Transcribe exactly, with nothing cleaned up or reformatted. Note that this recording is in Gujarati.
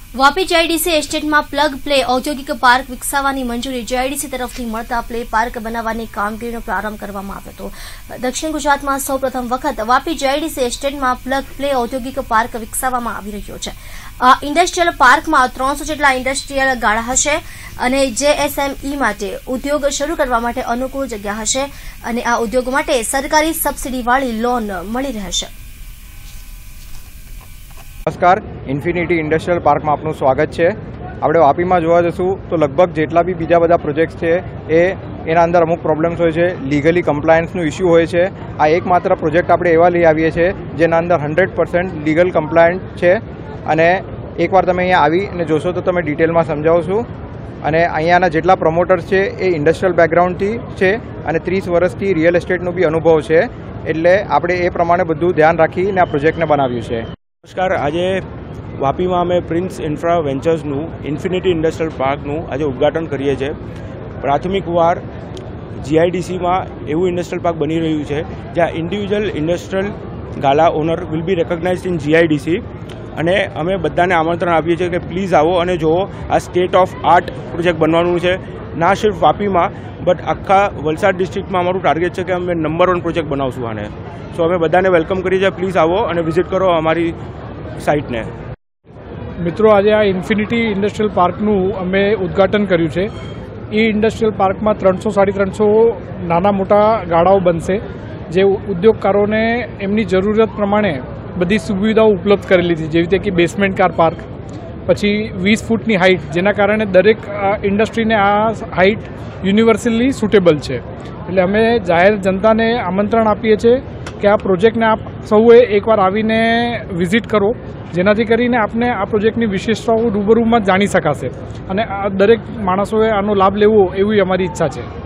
વાપી જીઆઈડીસી એસ્ટેટમાં પ્લગ પ્લે ઔદ્યોગિક પાર્ક વિકસાવવાની મંજૂરી જીઆઈડીસી તરફથી મળતા પ્લે પાર્ક બનાવવાની કામગીરીનો પ્રારંભ કરવામાં આવ્યો હતો. દક્ષિણ ગુજરાતમાં સૌ પ્રથમ વખત વાપી જીઆઈડીસી એસ્ટેટમાં પ્લગ પ્લે ઔદ્યોગિક પાર્ક વિકસાવવામાં આવી રહ્યો છે. આ ઇન્ડસ્ટ્રીયલ પાર્કમાં ત્રણસો જેટલા ઇન્ડસ્ટ્રીયલ ગાળા હશે અને જેએસએમઈ માટે ઉદ્યોગ શરૂ કરવા માટે અનુકૂળ જગ્યા હશે અને આ ઉદ્યોગ માટે સરકારી સબસિડીવાળી લોન મળી રહેશે. નમસ્કાર, ઇન્ફિનિટી ઇન્ડસ્ટ્રીયલ પાર્કમાં આપનું સ્વાગત છે. આપણે વાપીમાં જોવા જશું તો લગભગ જેટલા બી બીજા બધા પ્રોજેક્ટ્સ છે એ એના અંદર અમુક પ્રોબ્લેમ્સ હોય છે, લીગલી કમ્પ્લાયન્સનું ઇસ્યુ હોય છે. આ એકમાત્ર પ્રોજેક્ટ આપણે એવા લઈ આવીએ છીએ જેના અંદર હંડ્રેડ પર્સન્ટ લીગલ કમ્પ્લાયન્ટ છે અને એકવાર તમે અહીંયા આવી અને જોશો તો તમે ડિટેલમાં સમજાવશું. અને અહીંયાના જેટલા પ્રમોટર્સ છે એ ઇન્ડસ્ટ્રીયલ બેકગ્રાઉન્ડથી છે અને ત્રીસ વર્ષથી રિયલ એસ્ટેટનો બી અનુભવ છે, એટલે આપણે એ પ્રમાણે બધું ધ્યાન રાખીને આ પ્રોજેક્ટને બનાવ્યું છે. નમસ્કાર, આજે વાપીમાં અમે પ્રિન્સ ઇન્ફ્રા વેન્ચર્સનું ઇન્ફિનિટી ઇન્ડસ્ટ્રીયલ પાર્કનું આજે ઉદ્ઘાટન કરીએ છીએ. પ્રાથમિક વાર જીઆઈડીસીમાં એવું ઇન્ડસ્ટ્રીયલ પાર્ક બની રહ્યું છે જ્યાં ઇન્ડિવિજ્યુઅલ ઇન્ડસ્ટ્રીયલ ગાલા owner will be recognised in GIDC અને અમે બધાને આમંત્રણ આપીએ છીએ કે પ્લીઝ આવો અને જુઓ. આ સ્ટેટ ઓફ આર્ટ પ્રોજેક્ટ બનવાનું છે, ના સિર્ફ વાપીમાં બટ આખા વલસાડ ડિસ્ટ્રિક્ટમાં અમારું ટાર્ગેટ છે કે અમે નંબર વન પ્રોજેક્ટ બનાવશું આને. સો અમે બધાને વેલકમ કરીએ છીએ, પ્લીઝ આવો અને વિઝિટ કરો અમારી સાઇટને. મિત્રો, આજે આ ઇન્ફિનિટી ઇન્ડસ્ટ્રીયલ પાર્કનું અમે ઉદ્ઘાટન કર્યું છે. એ ઇન્ડસ્ટ્રીયલ પાર્કમાં ત્રણસો સાડી ત્રણસો નાના મોટા ગાળાઓ બનશે જે ઉદ્યોગકારોને એમની જરૂરિયાત પ્રમાણે બધી સુવિધાઓ ઉપલબ્ધ કરેલી છે, જેવી રીતે કે બેસમેન્ટ કાર પાર્ક, પછી વીસ ફૂટની હાઇટ, જેના કારણે દરેક ઇન્ડસ્ટ્રીને આ હાઇટ યુનિવર્સલી સુટેબલ છે. એટલે અમે જાહેર જનતાને આમંત્રણ આપીએ છીએ કે આ પ્રોજેક્ટને આપ સૌએ એકવાર આવીને વિઝિટ કરો, જેનાથી કરીને આપને આ પ્રોજેક્ટની વિશેષતાઓ રૂબરૂમાં જાણી શકાશે અને દરેક માણસોએ આનો લાભ લેવો એવી અમારી ઈચ્છા છે.